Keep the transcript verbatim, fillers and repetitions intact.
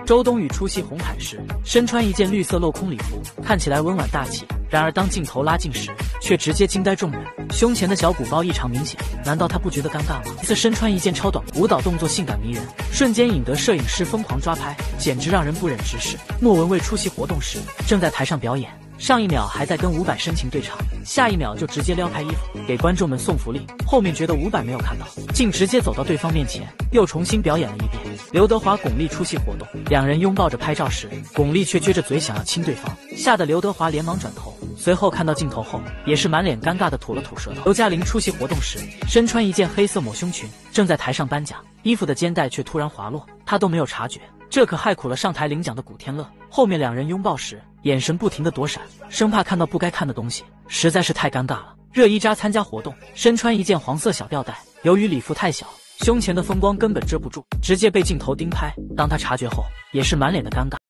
周冬雨出席红毯时，身穿一件绿色镂空礼服，看起来温婉大气。然而当镜头拉近时，却直接惊呆众人。胸前的小鼓包异常明显，难道她不觉得尴尬吗？这身穿一件超短，舞蹈动作性感迷人，瞬间引得摄影师疯狂抓拍，简直让人不忍直视。莫文蔚出席活动时，正在台上表演。上一秒还在跟伍佰深情对唱，下一秒就直接撩开衣服给观众们送福利。后面觉得伍佰没有看到，竟直接走到对方面前，又重新表演了一遍。刘德华、巩俐出席活动，两人拥抱着拍照时，巩俐却撅着嘴想要亲对方，吓得刘德华连忙转头。随后看到镜头后，也是满脸尴尬的吐了吐舌头。刘嘉玲出席活动时，身穿一件黑色抹胸裙，正在台上颁奖，衣服的肩带却突然滑落，她都没有察觉。这可害苦了上台领奖的古天乐。后面两人拥抱时，眼神不停地躲闪，生怕看到不该看的东西，实在是太尴尬了。热依扎参加活动，身穿一件黄色小吊带，由于礼服太小，胸前的风光根本遮不住，直接被镜头盯拍。当她察觉后，也是满脸的尴尬。